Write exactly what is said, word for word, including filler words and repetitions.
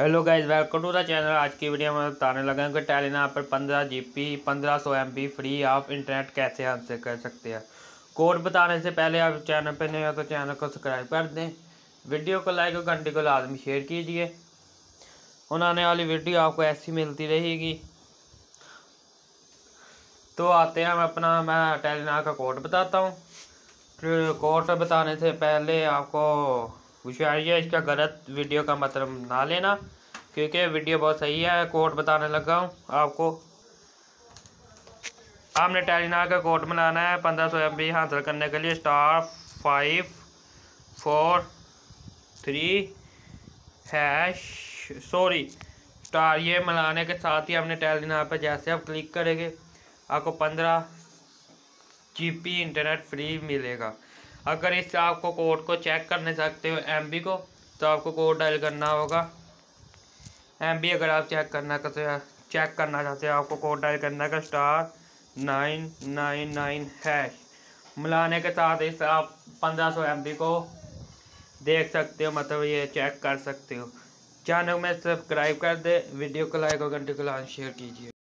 Hello guys, welcome to the channel. आज की video में बताने लगा हूँ कि टेलीनॉर पर पंद्रह जी बी पंद्रह सौ एम बी फ्री आप इंटरनेट कैसे हासिल कर सकते हैं। कोड बताने से पहले आप चैनल पर नए हो तो चैनल को सब्सक्राइब कर दें, वीडियो को लाइक और घंटे को लाजमी शेयर कीजिए। आने वाली वीडियो आपको ऐसी मिलती रहेगी। तो आते हैं हम अपना मैं टेलीनॉर का कोड बताता हूँ। फिर कोड बताने से पहले आपको होशियारी है, इसका गलत वीडियो का मतलब ना लेना, क्योंकि वीडियो बहुत सही है। कोड बताने लगा हूँ आपको। आपने टेलीनॉर का कोड बनाना है पंद्रह सौ एम बी हासिल करने के लिए star five four three hash sorry star ये मिलाने के साथ ही हमने टेलीनॉर पर जैसे आप क्लिक करेंगे आपको पंद्रह जी बी इंटरनेट फ्री मिलेगा। अगर इस आपको कोड को चेक करने सकते हो एम बी को, तो आपको कोड डायल करना होगा एम बी। अगर आप चेक करना चेक करना चाहते हो आपको कोड डायल करना का star nine nine nine hash मिलाने के साथ इस आप पंद्रह सौ एम बी को देख सकते हो, मतलब ये चेक कर सकते हो। चैनल में सब्सक्राइब कर दे, वीडियो को लाइक और घंटे को लाइक शेयर कीजिए।